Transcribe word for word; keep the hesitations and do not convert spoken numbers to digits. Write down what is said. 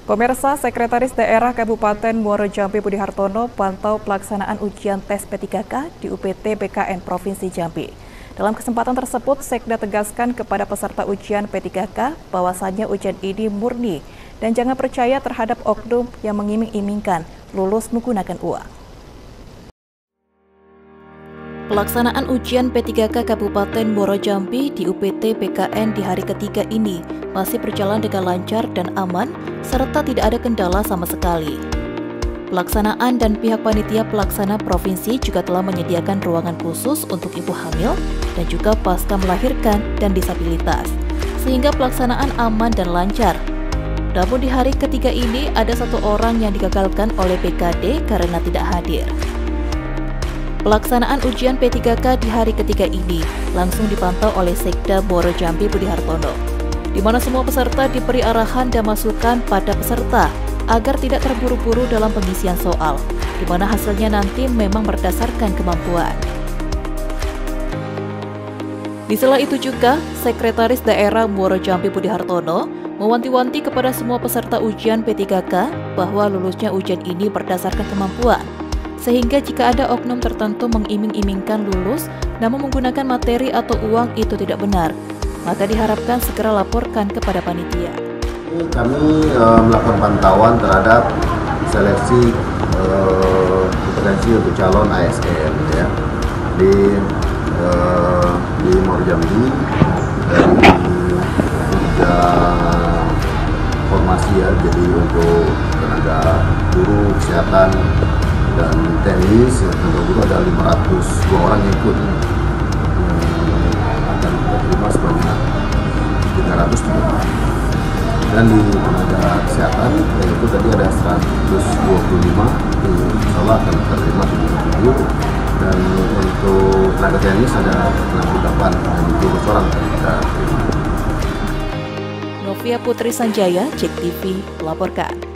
Pemirsa, Sekretaris Daerah Kabupaten Muaro Jambi Budi Hartono pantau pelaksanaan ujian tes P tiga K di U P T B K N Provinsi Jambi. Dalam kesempatan tersebut, Sekda tegaskan kepada peserta ujian P tiga K bahwasannya ujian ini murni dan jangan percaya terhadap oknum yang mengiming-imingkan lulus menggunakan uang. Pelaksanaan ujian P tiga K Kabupaten Muaro Jambi di U P T B K N di hari ketiga ini masih berjalan dengan lancar dan aman, serta tidak ada kendala sama sekali. Pelaksanaan dan pihak panitia pelaksana provinsi juga telah menyediakan ruangan khusus untuk ibu hamil dan juga pasca melahirkan dan disabilitas, sehingga pelaksanaan aman dan lancar. Namun di hari ketiga ini ada satu orang yang digagalkan oleh B K D karena tidak hadir. Pelaksanaan ujian P tiga K di hari ketiga ini langsung dipantau oleh Sekda Muaro Jambi Budi Hartono, di mana semua peserta diberi arahan dan masukan pada peserta agar tidak terburu-buru dalam pengisian soal, di mana hasilnya nanti memang berdasarkan kemampuan. Di sela itu juga, Sekretaris Daerah Muaro Jambi Budi Hartono mewanti-wanti kepada semua peserta ujian P tiga K bahwa lulusnya ujian ini berdasarkan kemampuan, sehingga jika ada oknum tertentu mengiming-imingkan lulus namun menggunakan materi atau uang itu tidak benar, maka diharapkan segera laporkan kepada panitia. Kami e, melakukan pantauan terhadap seleksi e, kompetensi untuk calon A S N ya, di e, di Muaro Jambi dari tiga formasi ya, jadi untuk tenaga guru, kesehatan, dan teknis. Tenaga guru ada lima ratus dua orang yang ikut, yang akan kita terima sebanyak tiga ratus tiga orang. Dan di tenaga kesehatan yaitu tadi ada seratus dua puluh lima, insya Allah akan terima tujuh puluh tujuh, dan untuk tenaga teknis ada enam puluh delapan, dan dua belas orang kita terima. Novia Putri Sanjaya, Cek T V, melaporkan.